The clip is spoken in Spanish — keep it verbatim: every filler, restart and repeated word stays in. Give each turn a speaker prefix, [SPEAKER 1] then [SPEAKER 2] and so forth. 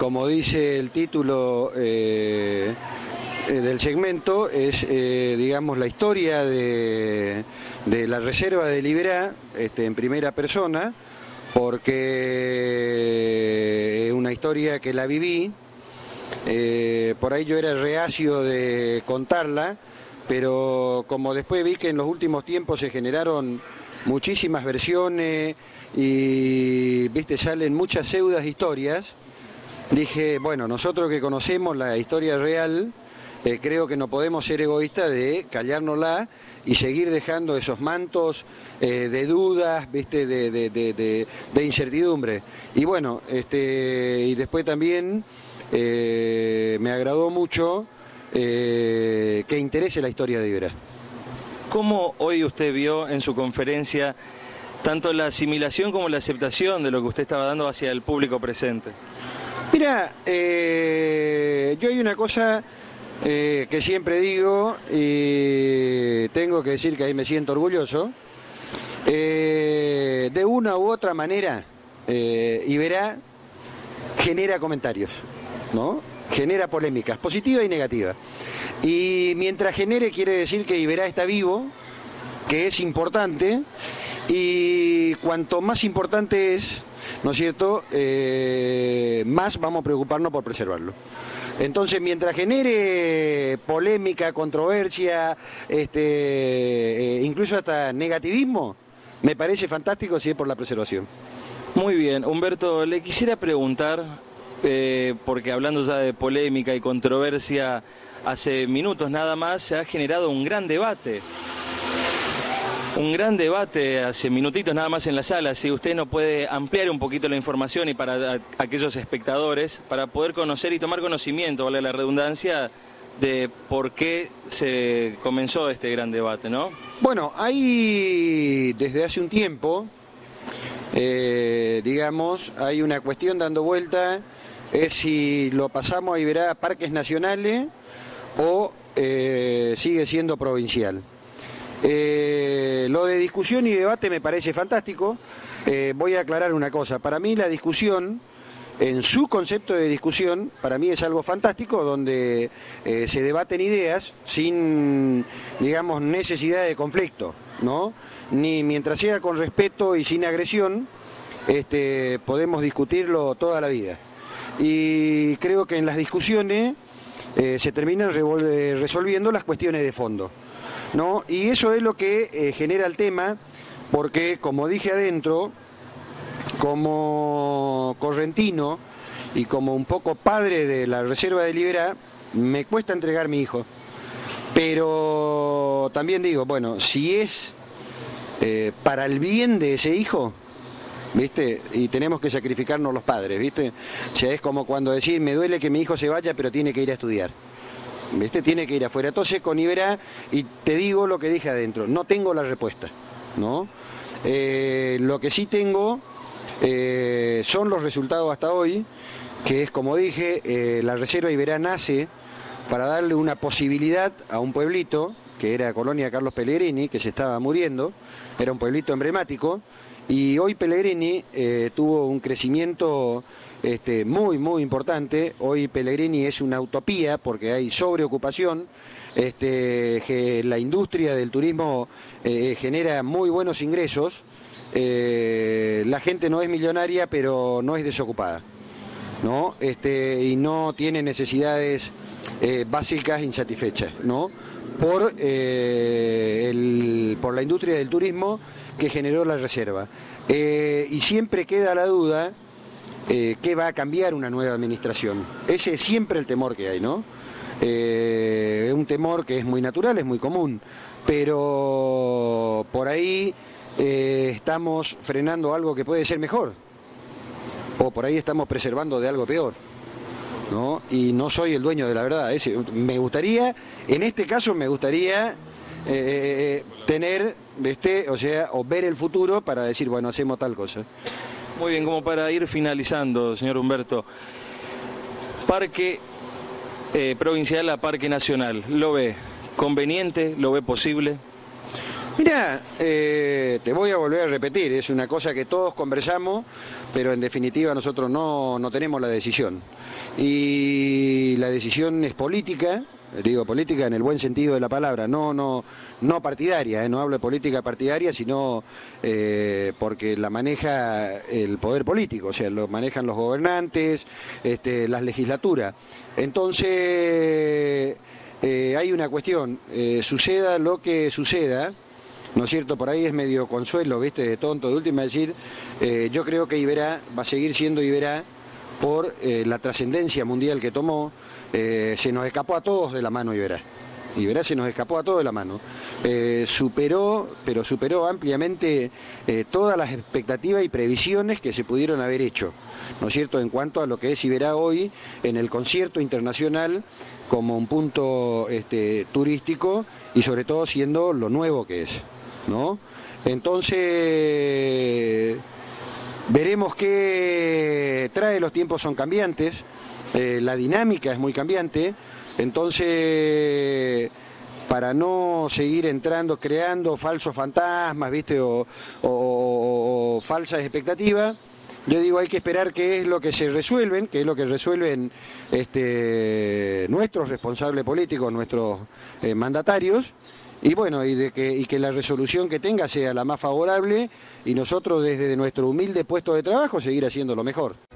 [SPEAKER 1] como dice el título eh, eh, del segmento, es, eh, digamos, la historia de, de la reserva de Liberá, este, en primera persona, porque es una historia que la viví. Eh, por ahí yo era reacio de contarla, pero como después vi que en los últimos tiempos se generaron muchísimas versiones y, viste, salen muchas pseudas historias, dije, bueno, nosotros que conocemos la historia real, eh, creo que no podemos ser egoístas de callárnosla y seguir dejando esos mantos eh, de dudas, viste, de, de, de, de, de incertidumbre. Y bueno, este, y después también eh, me agradó mucho eh, que interese la historia de Liberá.
[SPEAKER 2] ¿Cómo hoy usted vio en su conferencia tanto la asimilación como la aceptación de lo que usted estaba dando hacia el público presente?
[SPEAKER 1] Mira, eh, yo hay una cosa eh, que siempre digo y tengo que decir que ahí me siento orgulloso. Eh, de una u otra manera, eh, Liberá genera comentarios, ¿no? Genera polémicas, positivas y negativas. Y mientras genere quiere decir que Liberá está vivo, que es importante, y cuanto más importante es, ¿no es cierto?, eh, más vamos a preocuparnos por preservarlo. Entonces, mientras genere polémica, controversia, este, eh, incluso hasta negativismo, me parece fantástico si es por la preservación.
[SPEAKER 2] Muy bien, Humberto, le quisiera preguntar, eh, porque hablando ya de polémica y controversia, hace minutos nada más se ha generado un gran debate. Un gran debate hace minutitos nada más en la sala. Si usted no puede ampliar un poquito la información y para a, aquellos espectadores, para poder conocer y tomar conocimiento, vale la redundancia, de por qué se comenzó este gran debate, ¿no?
[SPEAKER 1] Bueno, hay desde hace un tiempo, eh, digamos, hay una cuestión dando vuelta, es si lo pasamos a Liberá a parques nacionales o eh, sigue siendo provincial. Eh, lo de discusión y debate me parece fantástico. Eh, voy a aclarar una cosa, para mí la discusión, en su concepto de discusión, para mí es algo fantástico, donde eh, se debaten ideas sin, digamos, necesidad de conflicto, ¿no? Ni mientras sea con respeto y sin agresión, este, podemos discutirlo toda la vida. Y creo que en las discusiones eh, se terminan resolviendo las cuestiones de fondo, ¿no? Y eso es lo que eh, genera el tema, porque como dije adentro, como correntino y como un poco padre de la reserva de Liberá, me cuesta entregar mi hijo. Pero también digo, bueno, si es eh, para el bien de ese hijo, ¿viste? Y tenemos que sacrificarnos los padres, ¿viste? O sea, es como cuando decís, me duele que mi hijo se vaya, pero tiene que ir a estudiar, ¿viste? Tiene que ir afuera. Entonces con Liberá, y te digo lo que dije adentro, no tengo la respuesta, ¿no? Eh, lo que sí tengo eh, son los resultados hasta hoy, que es como dije, eh, la reserva Liberá nace para darle una posibilidad a un pueblito, que era Colonia Carlos Pellegrini, que se estaba muriendo, era un pueblito emblemático, y hoy Pellegrini eh, tuvo un crecimiento este, muy, muy importante. Hoy Pellegrini es una utopía porque hay sobreocupación, este, que la industria del turismo eh, genera muy buenos ingresos, eh, la gente no es millonaria, pero no es desocupada, ¿no? Este, y no tiene necesidades eh, básicas insatisfechas, ¿no? Por, eh, el, por la industria del turismo que generó la reserva. Eh, y siempre queda la duda eh, que va a cambiar una nueva administración. Ese es siempre el temor que hay, ¿no? Eh, es un temor que es muy natural, es muy común, pero por ahí eh, estamos frenando algo que puede ser mejor, o por ahí estamos preservando de algo peor, ¿no? Y no soy el dueño de la verdad. Ese, me gustaría, en este caso me gustaría eh, tener, este, o sea, o ver el futuro para decir, bueno, hacemos tal cosa.
[SPEAKER 2] Muy bien, como para ir finalizando, señor Humberto, parque eh, provincial a parque nacional, ¿lo ve conveniente? ¿Lo ve posible?
[SPEAKER 1] Mira, eh, te voy a volver a repetir, es una cosa que todos conversamos, pero en definitiva nosotros no, no tenemos la decisión. Y la decisión es política, digo política en el buen sentido de la palabra, no, no, no partidaria, eh, no hablo de política partidaria, sino eh, porque la maneja el poder político, o sea, lo manejan los gobernantes, este, las legislaturas. Entonces, eh, hay una cuestión, eh, suceda lo que suceda, ¿no es cierto? Por ahí es medio consuelo, ¿viste? De tonto, de última decir, eh, yo creo que Iberá va a seguir siendo Iberá por eh, la trascendencia mundial que tomó. Eh, se nos escapó a todos de la mano Iberá. Iberá se nos escapó a todos de la mano. Eh, superó, pero superó ampliamente eh, todas las expectativas y previsiones que se pudieron haber hecho, ¿no es cierto?, en cuanto a lo que es Iberá hoy en el concierto internacional como un punto este, turístico y sobre todo siendo lo nuevo que es, ¿no? Entonces, veremos qué trae, los tiempos son cambiantes, eh, la dinámica es muy cambiante, entonces, para no seguir entrando, creando falsos fantasmas, ¿viste? O, o, o, o falsas expectativas, yo digo, hay que esperar qué es lo que se resuelven, qué es lo que resuelven este, nuestros responsables políticos, nuestros eh, mandatarios, y bueno, y, de que, y que la resolución que tenga sea la más favorable y nosotros desde nuestro humilde puesto de trabajo seguir haciendo lo mejor.